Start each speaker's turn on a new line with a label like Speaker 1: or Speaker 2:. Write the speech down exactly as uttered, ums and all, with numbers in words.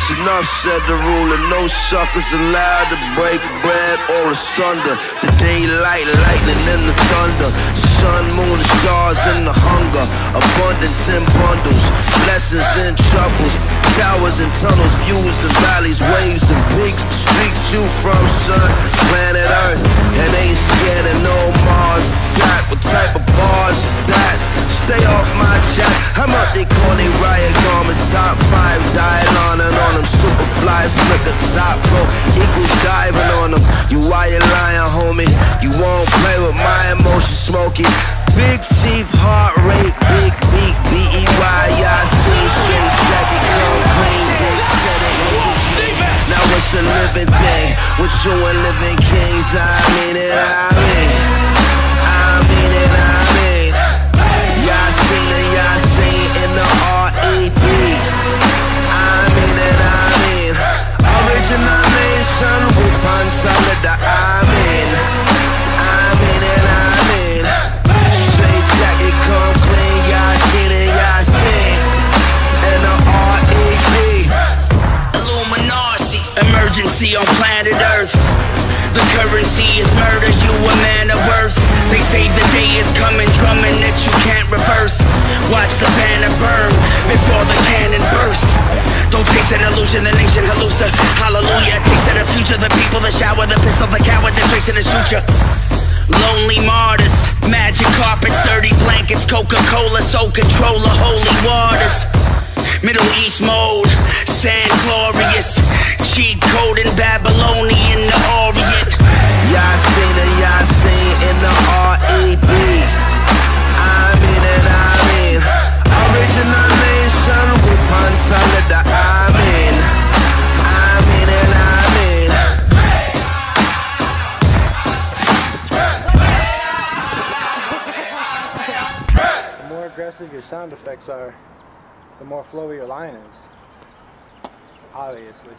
Speaker 1: It's enough, said the ruler. No suckers allowed to break bread or asunder. The daylight, lightning and the thunder, the sun, moon, the stars and the hunger. Abundance in bundles, blessings and troubles. Towers and tunnels, views and valleys, waves and peaks. Streets you from, son, planet Earth. And ain't scared of no Mars attack. What type of bars is that? Stay off my chat. I'm up they corny riot garments. Top five, dial on and on them. Superfly, slicker, top pro, eagle diving on them. You why you lying, homie? You won't play with my emotions, smoky. Big chief, heart rate, big beat, B E Y, I see straight jacket, come clean, big setting. Now it's a living thing, with you and living kings. I mean it, I mean, I mean it, I mean. Y'all seen it, y'all seen in the R E D. I mean it, I mean. Original nation, with one solid, I mean. I mean it, I mean. Straight jacket, come clean, y'all seen it, y'all seen in the R E D.
Speaker 2: Illuminati, emergency on planet Earth. The currency is murder, you a man of worth. They say the day is coming, drumming that you can't reverse. Watch the banner burn before the cannon bursts. Don't chase an illusion, the nation hallucina. Hallelujah, taste of the future. The people, the shower, the pistol, the coward, the trace of the suture. Lonely martyrs, magic carpets, dirty blankets, Coca-Cola, soul controller, holy waters. Middle East mode, sand glorious, cheat code in Babylonian, the Orient.
Speaker 1: Y'all seen it, y'all seen in the R E D. I mean it, I mean. Original nation with one solid, I mean. I mean it, I mean.
Speaker 3: The more aggressive your sound effects are, the more flowy your line is. Obviously.